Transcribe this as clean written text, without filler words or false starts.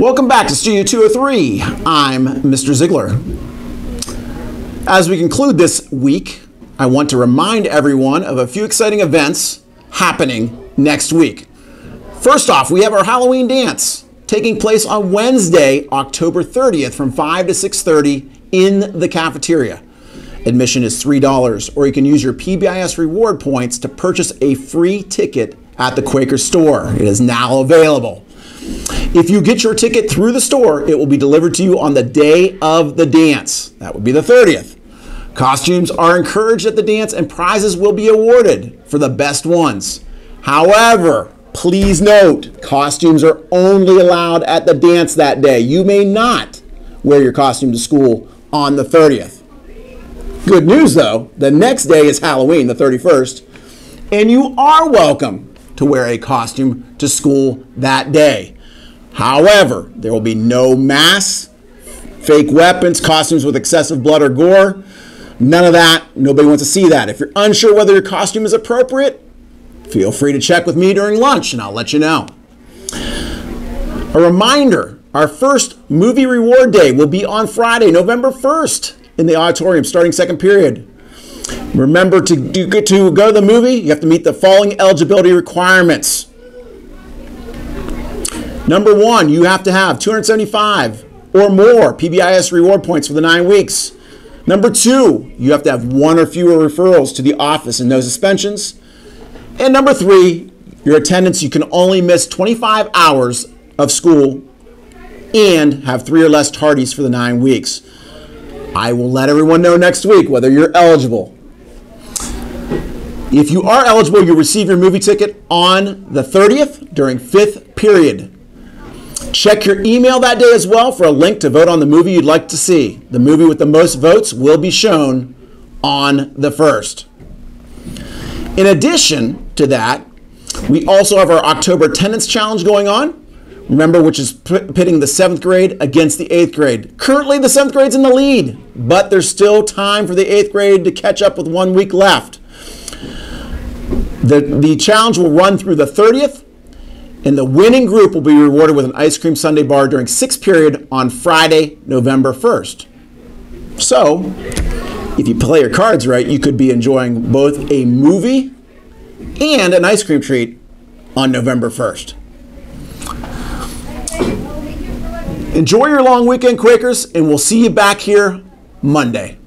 Welcome back to Studio 203. I'm Mr. Ziegler. As we conclude this week, I want to remind everyone of a few exciting events happening next week. First off, we have our Halloween dance taking place on Wednesday, October 30th from 5 to 6:30 in the cafeteria. Admission is $3, or you can use your PBIS reward points to purchase a free ticket at the Quaker store. It is now available. If you get your ticket through the store, it will be delivered to you on the day of the dance. That would be the 30th. Costumes are encouraged at the dance and prizes will be awarded for the best ones. However, please note, costumes are only allowed at the dance that day. You may not wear your costume to school on the 30th. Good news though, the next day is Halloween, the 31st, and you are welcome to wear a costume to school that day. However, there will be no masks, fake weapons, costumes with excessive blood or gore. None of that. Nobody wants to see that. If you're unsure whether your costume is appropriate, feel free to check with me during lunch and I'll let you know. A reminder, our first movie reward day will be on Friday, November 1st in the auditorium starting second period. Remember, to go to the movie, you have to meet the following eligibility requirements. Number one, you have to have 275 or more PBIS reward points for the 9 weeks. Number two, you have to have one or fewer referrals to the office and no suspensions. And number three, your attendance, you can only miss 25 hours of school and have 3 or less tardies for the 9 weeks. I will let everyone know next week whether you're eligible. If you are eligible, you'll receive your movie ticket on the 30th during 5th period. Check your email that day as well for a link to vote on the movie you'd like to see. The movie with the most votes will be shown on the 1st. In addition to that, we also have our October attendance challenge going on. Remember, which is pitting the 7th grade against the 8th grade. Currently, the 7th grade's in the lead, but there's still time for the 8th grade to catch up with 1 week left. The challenge will run through the 30th, and the winning group will be rewarded with an ice cream sundae bar during 6th period on Friday, November 1st. So, if you play your cards right, you could be enjoying both a movie and an ice cream treat on November 1st. Enjoy your long weekend, Quakers, and we'll see you back here Monday.